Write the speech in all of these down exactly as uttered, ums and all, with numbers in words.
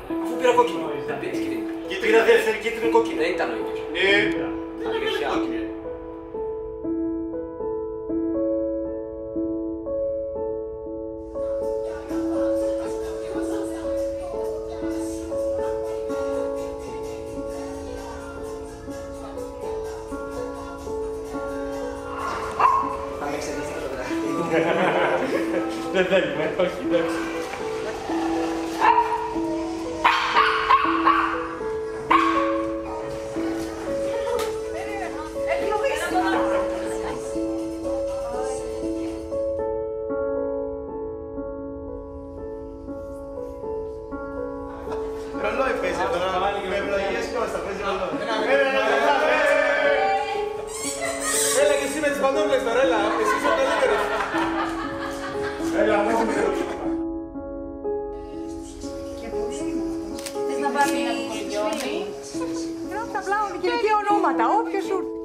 Αφού πήρα κόκκινο. Πήρα δεύτερη κίτρινη κόκκινη. Δεν ήταν ο ίδιος. Ναι. Αλήθεια. Θα με εξελίσσετε το βράδυ. Δεν θέλουμε, όχι, εντάξει. Ρολόι παίζει τώρα, με ευλογίες Κώστα, παίζει ρολόι. Έλα και εσύ με τις παντόφλες τώρα, έλα, εσύ είσαι ο καλύτερος. Έλα, μόνο με το. Θες να πάρει ένα κουκολιόνι? Γράφει απλά γυναικεία ονόματα, όποιος σου έρθει.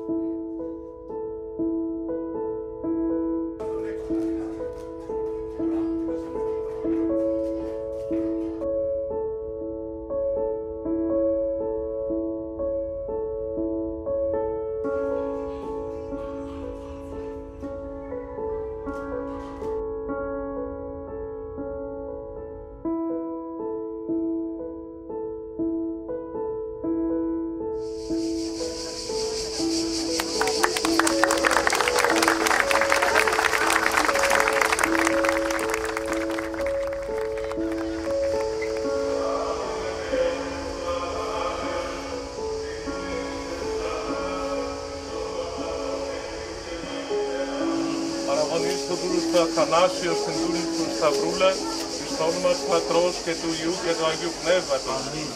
Παραγωνίς του δούλου του Αθανάσιος, την δούλη του Σταυρούλα, εις το όνομα του Πατρός και του Υιού και του Αγίου Πνεύματος. Αμήν.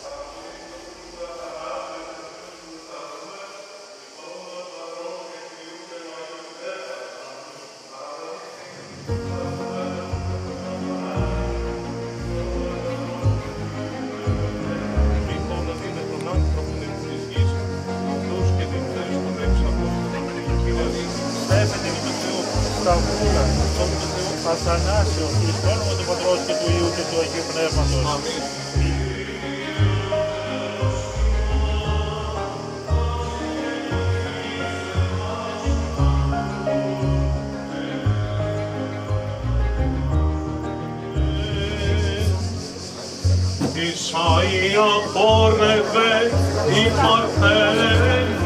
Μη μόνο είναι τον άνθρωπον επί της γης, αυτός και την θέση των έξω από τον Κύριε. Στέφεται με τον Θεό, Σταυρούλα, τον Θεό, Αθανάσιο, εις το όνομα του Πατρός και του Υιού και του Αγίου Πνεύματος. Αμήν. Ισαΐα πόρευε η Παρθένη,